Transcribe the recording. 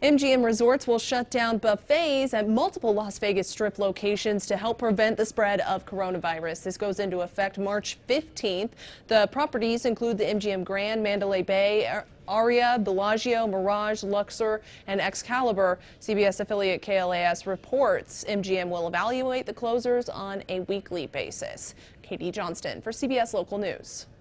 MGM Resorts will shut down buffets at multiple Las Vegas Strip locations to help prevent the spread of coronavirus. This goes into effect March 15th. The properties include the MGM Grand, Mandalay Bay, Aria, Bellagio, Mirage, Luxor, and Excalibur. CBS affiliate KLAS reports MGM will evaluate the closures on a weekly basis. Katie Johnston for CBS Local News.